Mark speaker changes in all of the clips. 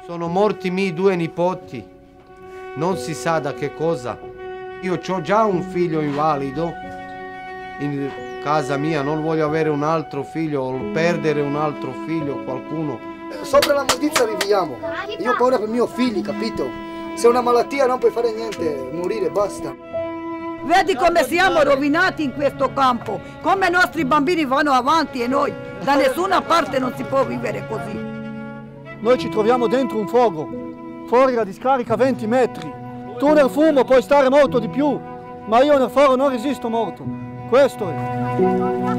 Speaker 1: Sono morti i miei 2 nipoti, non si sa da che cosa. Io ho già un figlio invalido in casa mia, non voglio avere un altro figlio o perdere un altro figlio, qualcuno.
Speaker 2: Sopra la notizia viviamo. Io ho paura per i miei figli, capito? Se è una malattia non puoi fare niente, morire, basta.
Speaker 3: Vedi come siamo rovinati in questo campo, come i nostri bambini vanno avanti e noi da nessuna parte non si può vivere così.
Speaker 4: Noi ci troviamo dentro un fogo, fuori la discarica 20 metri. Tu nel fumo puoi stare molto di più, ma io nel fuoco non resisto molto. Questo è.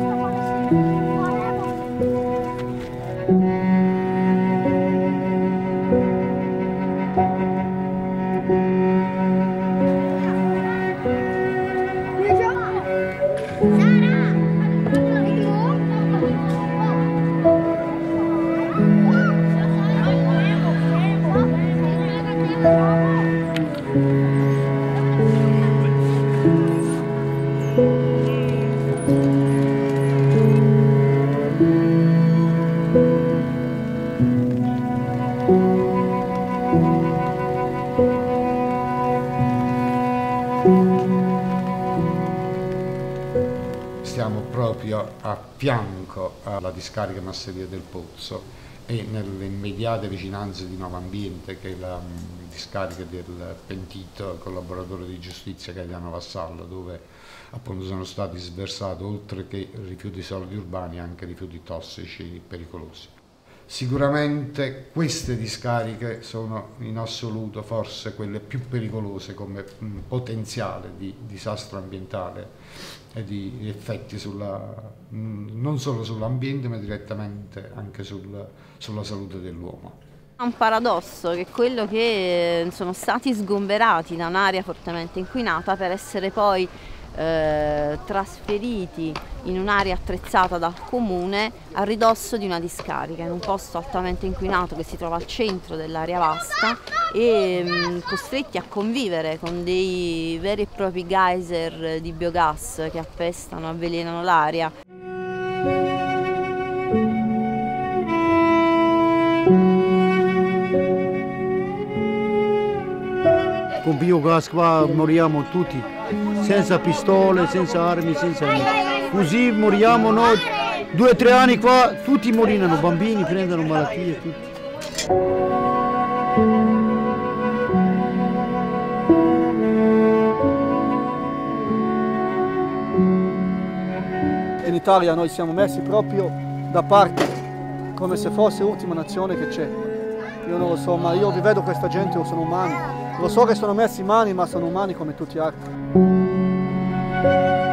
Speaker 5: Stiamo proprio a fianco alla discarica Masseria del Pozzo e nelle immediate vicinanze di Nuovo Ambiente, che è la discarica del pentito collaboratore di giustizia Gaetano Vassallo, dove appunto sono stati sversati oltre che rifiuti solidi urbani anche rifiuti tossici pericolosi. Sicuramente queste discariche sono in assoluto forse quelle più pericolose come potenziale di disastro ambientale e di effetti non solo sull'ambiente ma direttamente anche sulla salute dell'uomo.
Speaker 6: È un paradosso che è quello che sono stati sgomberati da un'area fortemente inquinata per essere poi trasferiti in un'area attrezzata dal comune a ridosso di una discarica, in un posto altamente inquinato che si trova al centro dell'area vasta e costretti a convivere con dei veri e propri geyser di biogas che appestano, avvelenano l'aria.
Speaker 7: Con biogas qua moriamo tutti, senza pistole, senza armi, senza niente. Così moriamo noi, 2 o 3 anni qua, tutti moriranno, bambini prendono malattie, tutti.
Speaker 4: In Italia noi siamo messi proprio da parte, come se fosse l'ultima nazione che c'è. Io non lo so, ma io vi vedo questa gente, sono umani. Lo so che sono messi mani, ma sono umani come tutti gli altri.